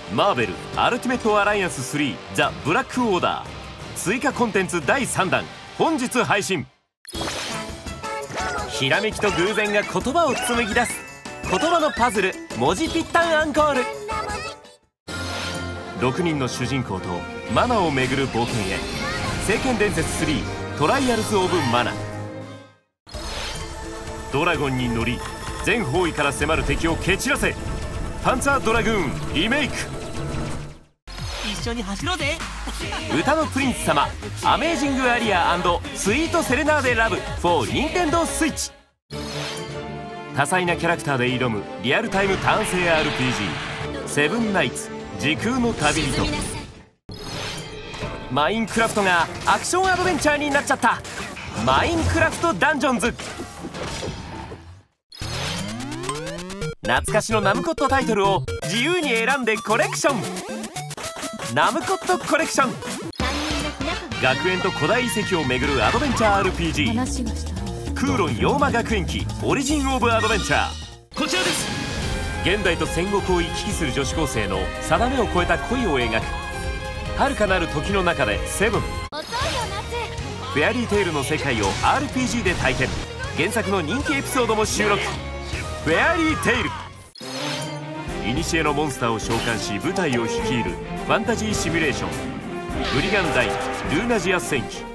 マーベルアルティメットアライアンス3ザ・ブラックオーダー追加コンテンツ第3弾本日配信。ひらめきと偶然が言葉を紡ぎ出す言葉のパズル文字ぴったんアンコール。6人の主人公とマナをめぐる冒険へ。聖剣伝説3トライアルズ・オブ・マナ。ドラゴンに乗り全方位から迫る敵を蹴散らせ。パンツァードラグーンリメイク。 一緒に走ろうぜ。 歌のプリンス様アメージングアリア&スイートセレナーデラブ for 任天堂スイッチ。多彩なキャラクターで挑むリアルタイム単性 RPG セブンナイツ時空の旅人。マインクラフトがアクションアドベンチャーになっちゃったマインクラフトダンジョンズ。懐かしのナムコットタイトルを自由に選んでコレクション。ナムコットコレクション。学園と古代遺跡を巡るアドベンチャー RPG クーロン妖魔学園記オリジン・オブ・アドベンチャー。 こちらです。 現代と戦国を行き来する女子高生の定めを超えた恋を描く遥かなる時の中でセブン。フェアリーテイルの世界を RPG で体験。原作の人気エピソードも収録。フェアリーテイル。古のモンスターを召喚し部隊を率いるファンタジーシミュレーションブリガンダインルーナジア戦記。